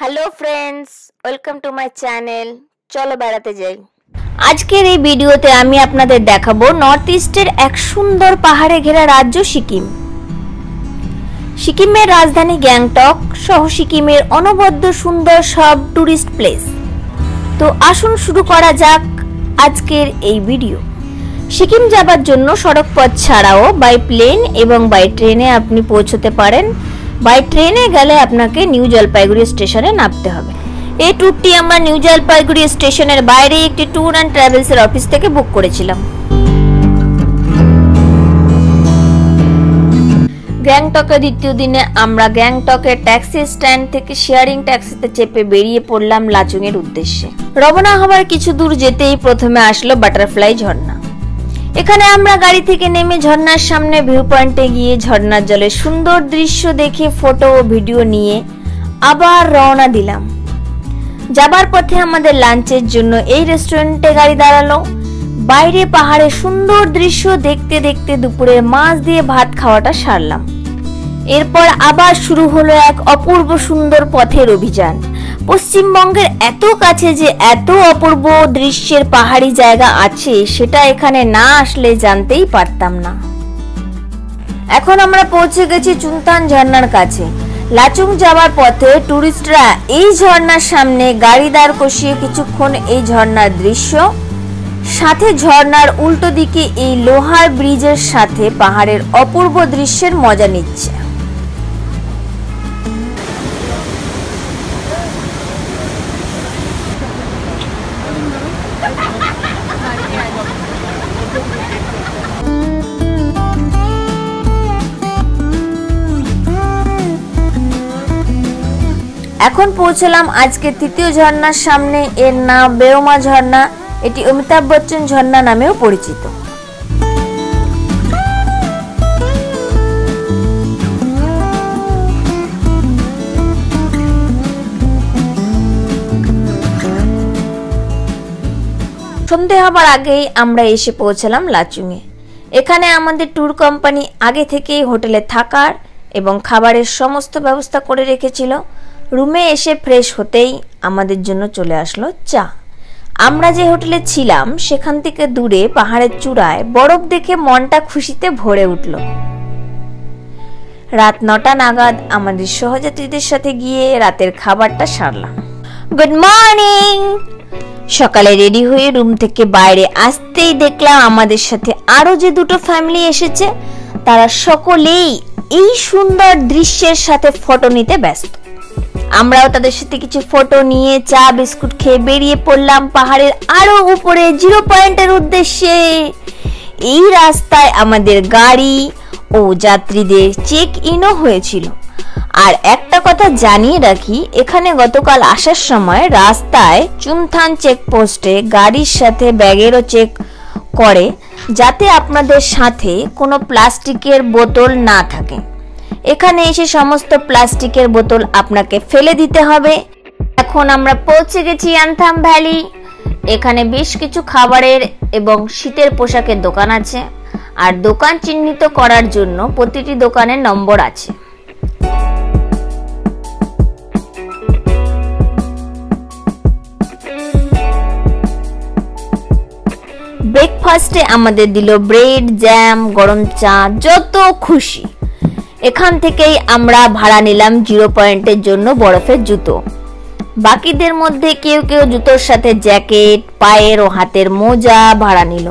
Hello friends, welcome to my channel. চলো বেড়াতে যাই। আজকের এই ভিডিওতে আমি আপনাদের দেখাবো নর্থ ইস্টের এক সুন্দর পাহাড়ে ঘেরা রাজ্য সিকিম। সিকিমের রাজধানী গ্যাংটক সহ সিকিমের অনবদ্য সুন্দর সব টুরিস্ট প্লেস। তো আসুন শুরু করা যাক আজকের এই ভিডিও। সিকিম যাবার জন্য সড়ক পথ ছাড়াও বাই প্লেন এবং বাই ট্রেনে আপনি পৌঁছতে পারেন। বাই ট্রেনে গেলে আপনাকে নিউ জলপাইগুড়ি স্টেশনে নামতে হবে। এই ট্যুরটি আমরা নিউ জলপাইগুড়ি স্টেশনের বাইরে একটি ট্যুর অ্যান্ড ট্রাভেলসের অফিস থেকে বুক করেছিলাম। গ্যাংটকের দ্বিতীয় দিনে আমরা গ্যাংটকের ট্যাক্সি স্ট্যান্ড থেকে শেয়ারিং ট্যাক্সিতে চেপে বেরিয়ে পড়লাম লাচুং এর উদ্দেশ্যে। রওনা হবার কিছু দূর যেতেই প্রথমে আসলো বাটারফ্লাই ঝর্ণা। এখানে আমরা গাড়ি থেকে নেমে ঝর্ণার সামনে ভিউ পয়েন্টে গিয়ে ঝর্ণার জলের সুন্দর দৃশ্য দেখে ফটো ও ভিডিও নিয়ে আবার রওনা দিলাম। যাবার পথে আমাদের লাঞ্চের জন্য এই রেস্টুরেন্টে গাড়ি দাঁড়ালো। বাইরে পাহাড়ের সুন্দর দৃশ্য দেখতে দেখতে দুপুরের মাছ দিয়ে ভাত খাওয়াটা সারলাম। এরপর আবার শুরু হলো এক অপূর্ব সুন্দর পথের অভিযান। পশ্চিমবঙ্গের এত কাছে যে এত অপূর্ব দৃশ্যের পাহাড়ি জায়গা আছে সেটা এখানে না আসলে জানতেই পারতাম না। এখন আমরা পৌঁছে গেছি চুংথান ঝর্ণার কাছে। লাচুং যাওয়ার পথে টুরিস্টরা এই ঝর্ণার সামনে গাড়ি দাঁড় কষিয়ে কিছুক্ষণ এই ঝর্ণার দৃশ্য, সাথে ঝর্ণার উল্টো দিকে এই লোহার ব্রিজের সাথে পাহাড়ের অপূর্ব দৃশ্যের মজা নিচ্ছে। এখন পৌঁছলাম আজকে তৃতীয় ঝর্ণার সামনে। এর নাম বেরোমা ঝর্ণা। এটি অমিতাভ বচ্চন ঝর্ণা নামেও পরিচিত। সন্ধে হবার আগেই আমরা এসে পৌঁছলাম লাচুংয়ে। এখানে আমাদের ট্যুর কোম্পানি আগে থেকেই হোটেলে থাকার এবং খাবারের সমস্ত ব্যবস্থা করে রেখেছিল। রুমে এসে ফ্রেশ হতেই আমাদের জন্য চলে আসলো চা। আমরা যে হোটেলে ছিলাম সেখান থেকে দূরে পাহাড়ের চূড়ায় বরফ দেখে মনটা খুশিতে ভরে উঠল। রাত 9টা নাগাদ আমাদের সহযাত্রীদের সাথে গিয়ে রাতের খাবারটা সারলাম। Good morning. সকালে রেডি হয়ে রুম থেকে বাইরে আসতেই দেখলাম আমাদের সাথে আরো যে দুটো ফ্যামিলি এসেছে। তারা সকলেই এই সুন্দর দৃশ্যের সাথে ফটো নিতে ব্যস্ত। আমরাও তাদের সাথে কিছু ফটো নিয়ে চা বিস্কুট খেয়ে বেরিয়ে পড়লাম পাহাড়ের আরো উপরে জিরো পয়েন্টের উদ্দেশ্যে। এই রাস্তায় আমাদের গাড়ি ও যাত্রীদের চেক ইনও হয়েছিল। আর একটা কথা জানিয়ে রাখি, এখানে গতকাল আসার সময় রাস্তায় চুংথান চেকপোস্টে গাড়ির সাথে ব্যাগেরও চেক করে, যাতে আপনাদের সাথে কোনো প্লাস্টিকের বোতল না থাকে। এখানে এসে সমস্ত প্লাস্টিকের বোতল আপনাকে ফেলে দিতে হবে। এখন আমরা পৌঁছে গেছি ইয়ানথাম ভ্যালি। এখানে বেশ কিছু খাবারের এবং শীতের পোশাকের দোকান আছে। আর দোকান চিহ্নিত করার জন্য প্রতিটি দোকানের নম্বর আছে। ব্রেকফাস্টে আমাদের দিল ব্রেড, জ্যাম, গরম চা, যত খুশি। এখান থেকেই আমরা ভাড়া নিলাম জিরো পয়েন্টের জন্য বরফের জুতো। বাকিদের মধ্যে কেউ কেউ জুতোর সাথে জ্যাকেট, পায়ের ও হাতের মোজা ভাড়া নিল।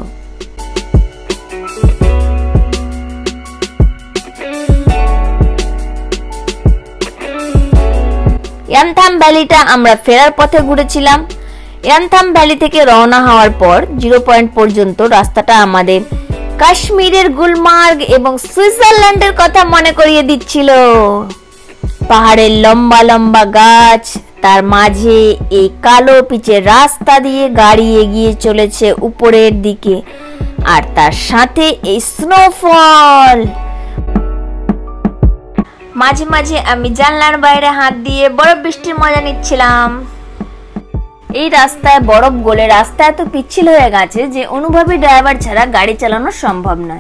ইয়ানথাম ভ্যালিটা আমরা ফেরার পথে ঘুরেছিলাম। ইয়ানথাম ভ্যালি থেকে রওনা হওয়ার পর জিরো পয়েন্ট পর্যন্ত রাস্তাটা আমাদের কাশ্মীরের গুলমার্গ এবং সুইজারল্যান্ডের কথা মনে করিয়ে দিচ্ছিল। পাহাড়ের লম্বা লম্বা গাছ, তার মাঝে এই কালো পিচের রাস্তা দিয়ে গাড়ি এগিয়ে চলেছে উপরের দিকে, আর তার সাথে এই স্নোফল। মাঝে মাঝে আমি জানলার বাইরে হাত দিয়ে বরফ বৃষ্টির মজা নিচ্ছিলাম। এই রাস্তায় বরফ গলে রাস্তা এত পিচ্ছিল হয়ে গেছে যে অনুভবী ড্রাইভার ছাড়া গাড়ি চালানো সম্ভব নয়।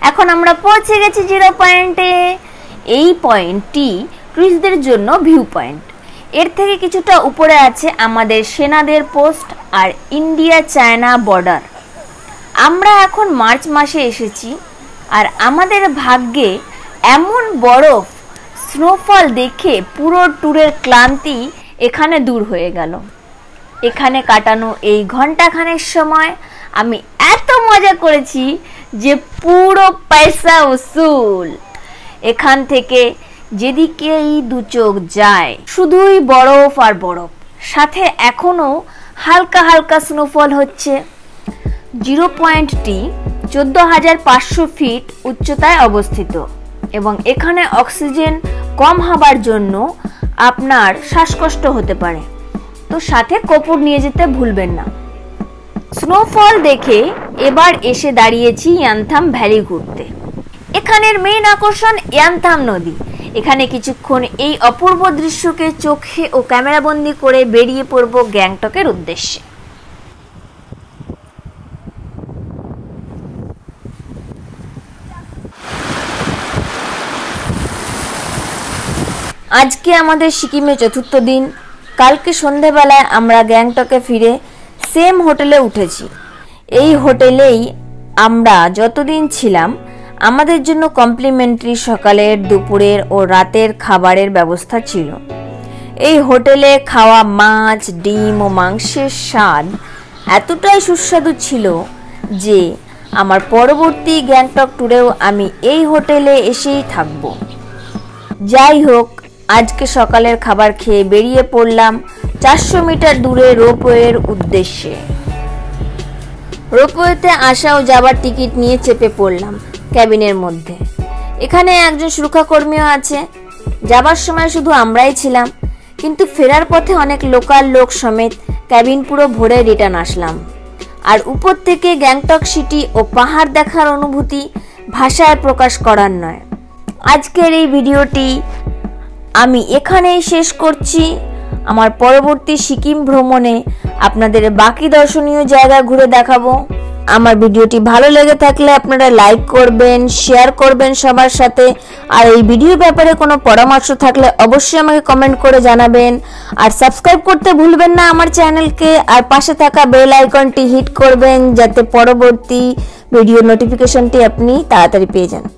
এখন আমরা পৌঁছে গেছি 0 পয়েন্টে। এই পয়েন্টটি টুরিস্টদের জন্য ভিউ পয়েন্ট। এর থেকে কিছুটা উপরে আছে আমাদের সেনাদের পোস্ট আর ইন্ডিয়া চায়না বর্ডার। আমরা এখন মার্চ মাসে এসেছি আর আমাদের ভাগ্যে এমন বরফ স্নোফল দেখে পুরো ট্যুরের ক্লান্তি এখানে দূর হয়ে গেল। এখানে কাটানো এই ঘন্টাখানেক সময় আমি এত মজা করেছি যে পুরো পয়সা উসুল। এখান থেকে যেদিকেই দু চোখ যায় শুধুই বরফ আর বরফ, সাথে এখনো হালকা হালকা স্নোফল হচ্ছে। 0 পয়েন্টটি 14,500 ফিট উচ্চতায় অবস্থিত এবং এখানে অক্সিজেন কম হবার জন্য আপনার শ্বাসকষ্ট হতে পারে, তো সাথে কাপড় নিয়ে যেতে ভুলবেন না। স্নোফল দেখে এবার এসে দাঁড়িয়েছি ইয়ানথাম ভ্যালি ঘুরতে। এখানের মেইন আকর্ষণ ইয়ানথাম নদী। এখানে কিছুক্ষণ এই অপূর্ব দৃশ্যকে চোখে ও ক্যামেরাবন্দি করে বেরিয়ে পড়ব গ্যাংটকের উদ্দেশ্যে। আজকে আমাদের সিকিমে 4র্থ দিন। কালকে সন্ধেবেলায় আমরা গ্যাংটকে ফিরে সেম হোটেলে উঠেছি। এই হোটেলেই আমরা যতদিন ছিলাম আমাদের জন্য কমপ্লিমেন্টারি সকালের, দুপুরের ও রাতের খাবারের ব্যবস্থা ছিল। এই হোটেলে খাওয়া মাছ, ডিম ও মাংসের স্বাদ এতটাই সুস্বাদু ছিল যে আমার পরবর্তী গ্যাংটক ট্যুরেও আমি এই হোটেলে এসেই থাকব। যাই হোক, আজকে সকালের খাবার খেয়ে বেরিয়ে পড়লাম 400 মিটার দূরে রোপওয়ের উদ্দেশ্যে। রোপওয়েতে আসা ও যাবার টিকিট নিয়ে চেপে পড়লাম ক্যাবিনের মধ্যে। এখানে একজন সুরক্ষাকর্মীও আছে। যাবার সময় শুধু আমরাই ছিলাম, কিন্তু ফেরার পথে অনেক লোকাল লোক সমেত ক্যাবিন পুরো ভরে রিটার্ন আসলাম। আর উপর থেকে গ্যাংটক সিটি ও পাহাড় দেখার অনুভূতি ভাষায় প্রকাশ করার নয়। আজকের এই ভিডিওটি আমি এখানেই শেষ করছি। আমার পরবর্তী সিকিম ভ্রমণে আপনাদের বাকি দর্শনীয় জায়গা ঘুরে দেখাবো। আমার ভিডিওটি ভালো লেগে থাকলে আপনারা লাইক করবেন, শেয়ার করবেন সবার সাথে। আর এই ভিডিওর ব্যাপারে কোনো পরামর্শ থাকলে অবশ্যই আমাকে কমেন্ট করে জানাবেন। আর সাবস্ক্রাইব করতে ভুলবেন না আমার চ্যানেলকে, আর পাশে থাকা বেল আইকনটি হিট করবেন যাতে পরবর্তী ভিডিও নোটিফিকেশনটি আপনি তাড়াতাড়ি পেয়ে যান।